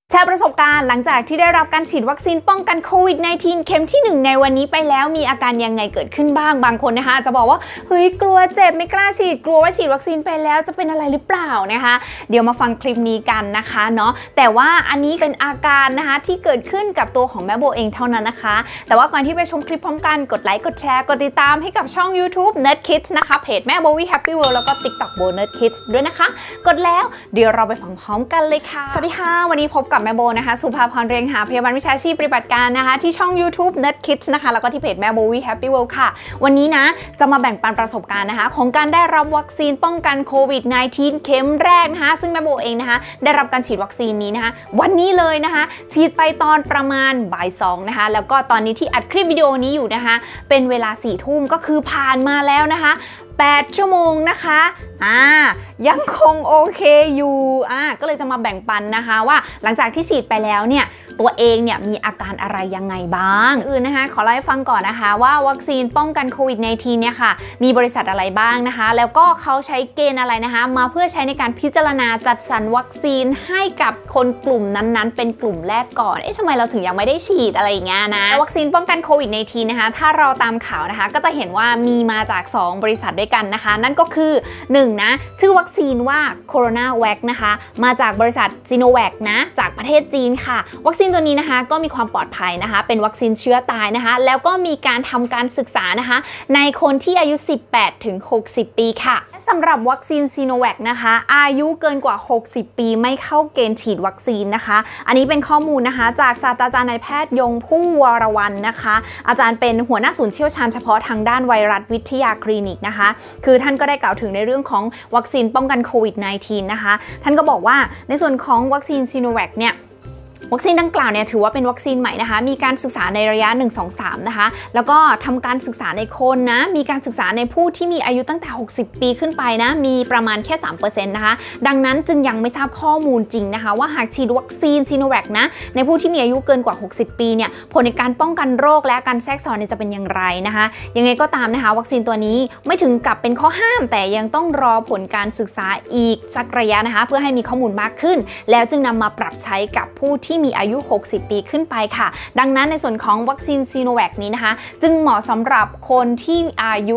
แชร์ประสบการณ์หลังจากที่ได้รับการฉีดวัคซีนป้องกันโควิด -19 เข็มที่1ในวันนี้ไปแล้วมีอาการยังไงเกิดขึ้นบ้างบางคนนะคะจะบอกว่าเฮ้ยกลัวเจ็บไม่กล้าฉีดกลัวว่าฉีดวัคซีนไปแล้วจะเป็นอะไรหรือเปล่านะคะเดี๋ยวมาฟังคลิปนี้กันนะคะเนาะแต่ว่าอันนี้เป็นอาการนะคะที่เกิดขึ้นกับตัวของแม่โบเองเท่านั้นนะคะแต่ว่าก่อนที่ไปชมคลิปพร้อมกันกดไลค์กดแชร์กดติดตามให้กับช่อง YouTube Nerd Kids นะคะเพจแม่โบวี่ Happy World แล้วก็ TikTok โบ Nerd Kids ด้วยนะคะกดแล้วเดี๋ยวเราไปฟังพร้อมกันเลยค่ะสวัสดีค่ะวันนี้พบกับแม่โบนะคะสุภาพรเรียงหาพยาบาลวิชาชีพปฏิบัติการนะคะที่ช่อง YouTube Nerd Kids นะคะแล้วก็ที่เพจแม่โบวี่ Happy World ค่ะวันนี้นะจะมาแบ่งปันประสบการณ์นะคะของการได้รับวัคซีนป้องกันโควิด -19 เข็มแรกนะคะซึ่งแม่โบเองนะคะได้รับการฉีดวัคซีนนี้นะคะวันนี้เลยนะคะฉีดไปตอนประมาณบ่าย2นะคะแล้วก็ตอนนี้ที่อัดคลิปวิดีโอนี้อยู่นะคะเป็นเวลา4 ทุ่มก็คือผ่านมาแล้วนะคะ8 ชั่วโมงนะคะยังคงโอเคอยู่ก็เลยจะมาแบ่งปันนะคะว่าหลังจากที่ฉีดไปแล้วเนี่ยตัวเองเนี่ยมีอาการอะไรยังไงบ้างนะคะขอเล่าให้ฟังก่อนนะคะว่าวัคซีนป้องกันโควิด -19 เนี่ยค่ะมีบริษัทอะไรบ้างนะคะแล้วก็เขาใช้เกณฑ์อะไรนะคะมาเพื่อใช้ในการพิจารณาจัดสรรวัคซีนให้กับคนกลุ่มนั้นๆเป็นกลุ่มแรกก่อนทำไมเราถึงยังไม่ได้ฉีดอะไรอย่างเงี้ยนะวัคซีนป้องกันโควิด -19 นะคะถ้าเราตามข่าวนะคะก็จะเห็นว่ามีมาจาก2บริษัทด้วยกันนะคะนั่นก็คือ1นะชื่อวัคซีนว่าโคโรนาแวคนะคะมาจากบริษัทซีโนแวคนะจากประเทศจีนค่ะวัคซีนตัวนี้นะคะก็มีความปลอดภัยนะคะเป็นวัคซีนเชื้อตายนะคะแล้วก็มีการทำการศึกษานะคะในคนที่อายุ 18 ถึง 60 ปีค่ะสำหรับวัคซีนซีโนแวคนะคะอายุเกินกว่า 60 ปีไม่เข้าเกณฑ์ฉีดวัคซีนนะคะอันนี้เป็นข้อมูลนะคะจากศาสตราจารย์นายแพทย์ยงผู้วรวรรณนะคะอาจารย์เป็นหัวหน้าศูนย์เชี่ยวชาญเฉพาะทางด้านไวรัสวิทยาคลินิกนะคะคือท่านก็ได้กล่าวถึงในเรื่องของวัคซีนป้องกันโควิด -19 นะคะท่านก็บอกว่าในส่วนของวัคซีนซีโนแวคเนี่ยวัคซีนดังกล่าวเนี่ยถือว่าเป็นวัคซีนใหม่นะคะมีการศึกษาในระยะ 1-2-3 นะคะแล้วก็ทำการศึกษาในคนนะมีการศึกษาในผู้ที่มีอายุตั้งแต่ 60 ปีขึ้นไปนะมีประมาณแค่ 3% นะคะดังนั้นจึงยังไม่ทราบข้อมูลจริงนะคะว่าหากฉีดวัคซีนซีโนแวคนะในผู้ที่มีอายุเกินกว่า 60 ปีเนี่ยผลในการป้องกันโรคและการแทรกซ้อนจะเป็นอย่างไรนะคะยังไงก็ตามนะคะวัคซีนตัวนี้ไม่ถึงกับเป็นข้อห้ามแต่ยังต้องรอผลการศึกษาอีกสักระยะนะคะเพื่อให้มีข้อมูลมากขึ้นแล้วจึงนำมาปรับใช้กับผู้ที่มีอายุ 60 ปีขึ้นไปค่ะดังนั้นในส่วนของวัคซีนซีโนแวคนี้นะคะจึงเหมาะสำหรับคนที่อายุ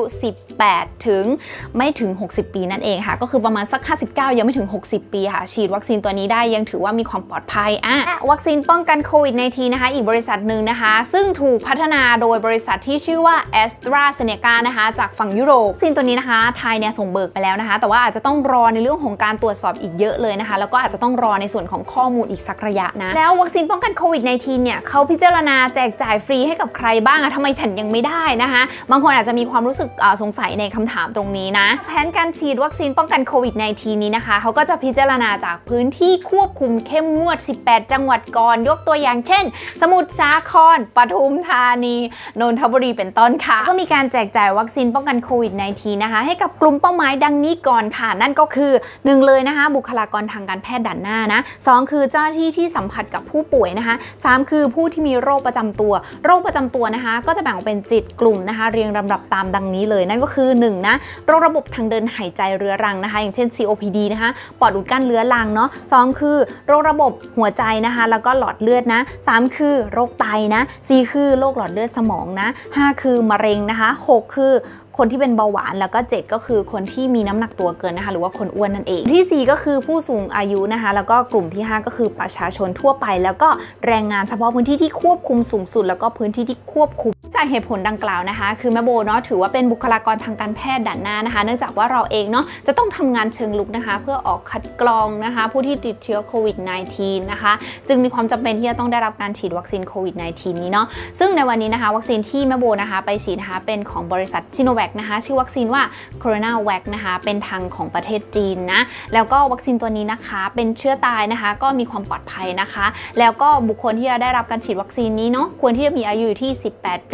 18 ถึงไม่ถึง 60 ปีนั่นเองค่ะก็คือประมาณสัก 59 ยังไม่ถึง 60 ปีค่ะฉีดวัคซีนตัวนี้ได้ยังถือว่ามีความปลอดภัยวัคซีนป้องกันโควิด -19 นะคะอีกบริษัทหนึ่งนะคะซึ่งถูกพัฒนาโดยบริษัทที่ชื่อว่า AstraZeneca นะคะจากฝั่งยุโรปวัคซีนตัวนี้นะคะไทยเนี่ยส่งเบิกไปแล้วนะคะแต่ว่าอาจจะต้องรอในเรื่องของการตรวจสอบอีกเยอะเลยนะคะแล้วก็อาจจะต้องรอในส่วนของข้อมูลอีกสักระยะนะแล้ววัคซีนป้องกันโควิด -19 เนี่ยเขาพิจารณาแจกจ่ายฟรีให้กับใครบ้างทำไมฉันยังไม่ได้นะคะบางคนอาจจะมีความรู้สึกสงสัยในคำถามตรงนี้นะแผนการฉีดวัคซีนป้องกันโควิด -19 นี้นะคะเขาก็จะพิจารณาจากพื้นที่ควบคุมเข้มงวด 18 จังหวัดก่อนยกตัวอย่างเช่นสมุทรสาครปทุมธานีนนทบุรีเป็นต้นค่ะก็มีการแจกจ่ายวัคซีนป้องกันโควิด -19 นะคะให้กับกลุ่มเป้าหมายดังนี้ก่อนค่ะนั่นก็คือ1เลยนะคะบุคลากรทางการแพทย์ด่านหน้านะ2คือเจ้าหน้าที่ที่สัมผัสกับผู้ป่วยนะคะ3คือผู้ที่มีโรคประจำตัวนะคะก็จะแบ่งออกเป็น7กลุ่มนะคะเรียงลำดับตามดังนี้เลยนั่นก็คือ1นะโรคระบบทางเดินหายใจเรื้อรังนะคะอย่างเช่น COPD นะคะปอดอุดกั้นเรื้อรังเนาะ2คือโรคระบบหัวใจนะคะแล้วก็หลอดเลือดนะ3คือโรคไตนะ4คือโรคหลอดเลือดสมองนะ5คือมะเร็งนะคะ6คือคนที่เป็นเบาหวานแล้วก็7ก็คือคนที่มีน้ำหนักตัวเกินนะคะหรือว่าคนอ้วนนั่นเองที่4ก็คือผู้สูงอายุนะคะแล้วก็กลุ่มที่5ก็คือประชาชนทั่วไปแล้วก็แรงงานเฉพาะพื้นที่ที่ควบคุมสูงสุดแล้วก็พื้นที่ที่ควบคุมจากเหตุผลดังกล่าวนะคะคือแม่โบเนาะถือว่าเป็นบุคลากรทางการแพทย์ด่านหน้านะคะเนื่องจากว่าเราเองเนาะจะต้องทำงานเชิงลุกนะคะเพื่อออกคัดกรองนะคะผู้ที่ติดเชื้อโควิด -19 นะคะจึงมีความจำเป็นที่จะต้องได้รับการฉีดวัคซีนโควิด -19 นี้เนาะซึ่งในวันนี้นะคะวัคซีนที่แม่โบนะคะไปฉีดนะคะเป็นของบริษัทซิโนแวคนะคะชื่อวัคซีนว่าโคโรนาแวคนะคะเป็นทางของประเทศจีนนะแล้วก็วัคซีนตัวนี้นะคะเป็นเชื้อตายนะคะก็มีความปลอดภัยนะคะแล้วก็บุคคลที่จะได้รับการฉีดวัคซีนนี้เนาะควรที่จะมีอายุอยู่ที่ 18 ปี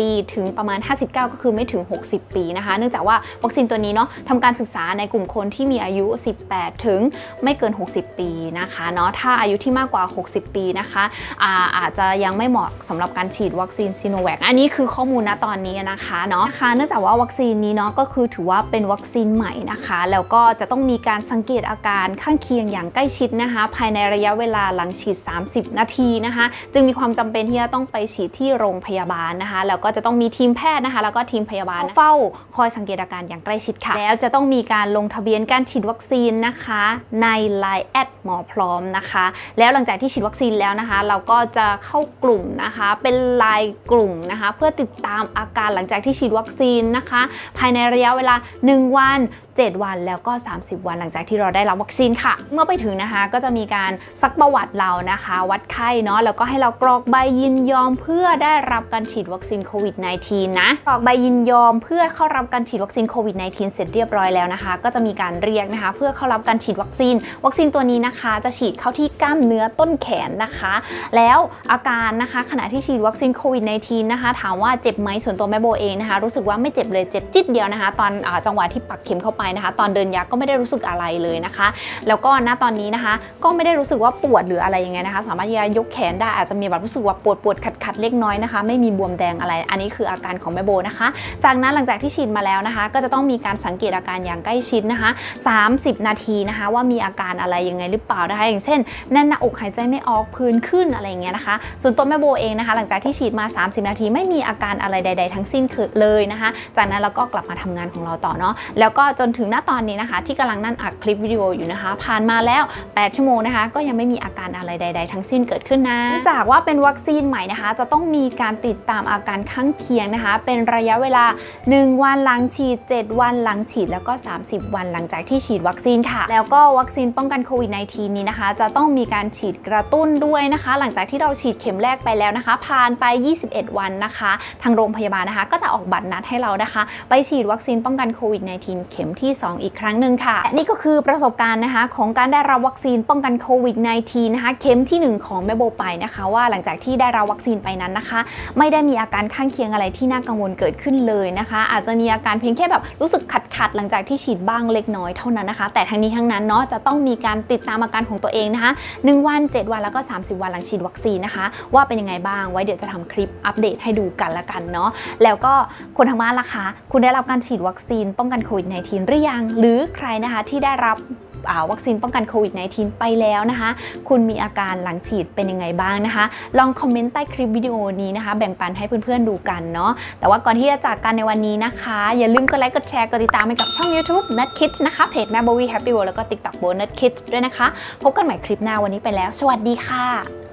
ปีถึงประมาณ59ก็คือไม่ถึง60ปีนะคะเนื่องจากว่าวัคซีนตัวนี้เนาะทำการศึกษาในกลุ่มคนที่มีอายุ18ถึงไม่เกิน60ปีนะคะเนาะถ้าอายุที่มากกว่า60ปีนะคะอาจจะยังไม่เหมาะสำหรับการฉีดวัคซีนซิโนแวคอันนี้คือข้อมูลณตอนนี้นะคะเนาะเนื่องจากว่าวัคซีนนี้เนาะก็คือถือว่าเป็นวัคซีนใหม่นะคะแล้วก็จะต้องมีการสังเกตอาการข้างเคียงอย่างใกล้ชิดนะคะภายในระยะเวลาหลังฉีด30นาทีนะคะจึงมีความจำเป็นที่จะต้องไปฉีดที่โรงพยาบาลนะคะแล้วก็จะต้องมีทีมแพทย์นะคะแล้วก็ทีมพยาบาลเฝ้าคอยสังเกตอาการอย่างใกล้ชิดค่ะแล้วจะต้องมีการลงทะเบียนการฉีดวัคซีนนะคะใน Line แอดหมอพร้อมนะคะแล้วหลังจากที่ฉีดวัคซีนแล้วนะคะเราก็จะเข้ากลุ่มนะคะเป็นไลน์กลุ่มนะคะเพื่อติดตามอาการหลังจากที่ฉีดวัคซีนนะคะภายในระยะเวลา1วัน7วันแล้วก็30วันหลังจากที่เราได้รับวัคซีนค่ะเมื่อไปถึงนะคะก็จะมีการซักประวัติเรานะคะวัดไข้เนาะแล้วก็ให้เรากรอกใบยินยอมเพื่อได้รับการฉีดวัคซีนโควิด -19 นะกรอกใบยินยอมเพื่อเข้ารับการฉีดวัคซีนโควิด -19 เสร็จเรียบร้อยแล้วนะคะก็จะมีการเรียกนะคะเพื่อเข้ารับการฉีดวัคซีนตัวนี้นะคะจะฉีดเข้าที่กล้ามเนื้อต้นแขนนะคะแล้วอาการนะคะขณะที่ฉีดวัคซีนโควิด -19 นะคะถามว่าเจ็บไหมส่วนตัวแม่โบเองนะคะรู้สึกว่าไม่เจ็บเลยเจ็บจิ๊ดเดียวนะคะตอนจังหวะที่ปักเข็มเข้าไปนะคะตอนเดินยาก็ไม่ได้รู้สึกอะไรเลยนะคะแล้วก็ณตอนนี้นะคะก็ไม่ได้รู้สึกว่าปวดหรืออะไรยังไงนะคะสามารถยกแขนได้อาจจะมีแบบรู้สึกว่าปวดขัดเล็กน้อยนะคะไม่มีบวมแดงอะไรอันนี้คืออาการของแม่โบนะคะจากนั้นหลังจากที่ฉีดมาแล้วนะคะก็จะต้องมีการสังเกตอาการอย่างใกล้ชิดนะคะ30นาทีนะคะว่ามีอาการอะไรยังไงหรือเปล่านะคะอย่างเช่นแน่นหน้าอกหายใจไม่ออกพื้นขึ้นอะไรอย่างเงี้ยนะคะส่วนตัวแม่โบเองนะคะหลังจากที่ฉีดมา30นาทีไม่มีอาการอะไรใดๆทั้งสิ้นเลยนะคะจากนั้นเราก็กลับมาทำงานของเราต่อเนาะแล้วก็จนถึงณตอนนี้นะคะที่กำลังนั่นอัดคลิปวิดีโออยู่นะคะผ่านมาแล้ว8ชั่วโมงนะคะก็ยังไม่มีอาการอะไรใดๆทั้งสิ้นเกิดขึ้นนะเนื่องจากว่าเป็นวัคซีนใหม่นะคะจะต้องมีการติดตามอาการข้างเคียงนะคะเป็นระยะเวลา1วันหลังฉีด7วันหลังฉีดแล้วก็30วันหลังจากที่ฉีดวัคซีนค่ะแล้วก็วัคซีนป้องกันโควิด -19 นี้นะคะจะต้องมีการฉีดกระตุ้นด้วยนะคะหลังจากที่เราฉีดเข็มแรกไปแล้วนะคะผ่านไป21วันนะคะทางโรงพยาบาลนะคะก็จะออกบัตรนัดให้เรานะคะไปฉีดวัคซีนป้องกันโควิด -19 เข็มที่2อีกครั้งหนึ่งค่ะนี่ก็คือประสบการณ์นะคะของการได้รับวัคซีนป้องกันโควิด -19 นะคะเข็มที่1ของแม่โบไปนะคะว่าหลังจากที่ได้รับวัคซีนไปนั้นนะคะไม่ได้มีอาการข้างเคียงอะไรที่น่ากังวลเกิดขึ้นเลยนะคะอาจจะมีอาการเพียงแค่แบบรู้สึกขัดหลังจากที่ฉีดบ้างเล็กน้อยเท่านั้นนะคะแต่ทั้งนี้ทั้งนั้นเนาะจะต้องมีการติดตามอาการของตัวเองนะคะ1วัน7วันแล้วก็30วันหลังฉีดวัคซีนนะคะว่าเป็นยังไงบ้างไว้เดี๋ยวจะทำคลิปอัปเดตให้ดูกันละกันเนาะแล้วก็คนทางบ้านล่ะคะคุณได้รับการฉีดวัคซีนป้องกันโควิด -19 หรือยังหรือใครนะคะที่ได้รับวัคซีนป้องกันโควิด -19 ไปแล้วนะคะคุณมีอาการหลังฉีดเป็นยังไงบ้างนะคะลองคอมเมนต์ใต้คลิปวิดีโอนี้นะคะแบ่งปันให้เพื่อนๆดูกันเนาะแต่ว่าก่อนที่จะจากกันในวันนี้นะคะอย่าลืมกดไลค์กดแชร์กดติดตามให้กับช่อง YouTube Nut Kids นะคะเพจแม่โบวี่แฮปปี้เวิลด์แล้วก็ TikTok โบ Nut Kids ด้วยนะคะพบกันใหม่คลิปหน้าวันนี้ไปแล้วสวัสดีค่ะ